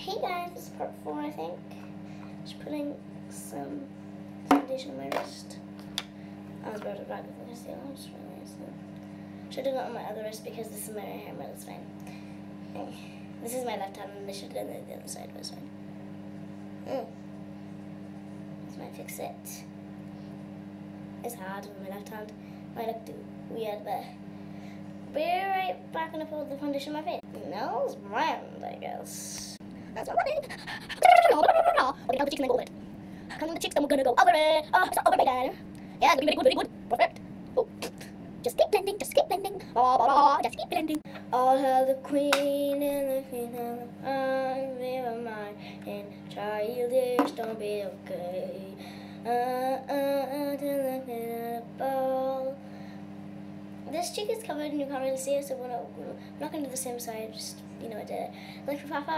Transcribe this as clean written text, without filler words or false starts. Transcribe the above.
Hey guys, this is part 4, I think. Just putting some foundation on my wrist. I was about to rock with this, I just realized that. Should have done it on my other wrist because this is my right hand, but it's fine. Okay. This is my left hand, and I should have done it the other side, but it's fine. This might fix it. It's hard with my left hand. Might look weird, but be right back when I put the foundation on my face. Nose brand, I guess. That's not running. Okay, now the cheeks and then go over it. Come on the cheeks, then we're gonna go over it. Oh, it's not over again. Yeah, it's looking very good, Perfect. Oh. Just keep blending, just keep blending. Oh, just keep blending. I'll have the queen and the queen and the I'm mine. And childish, don't be okay. Till the queen and the ball. This cheek is covered and you can't really see it, so we're not going to do the same side, just, I did it. Like for Papa.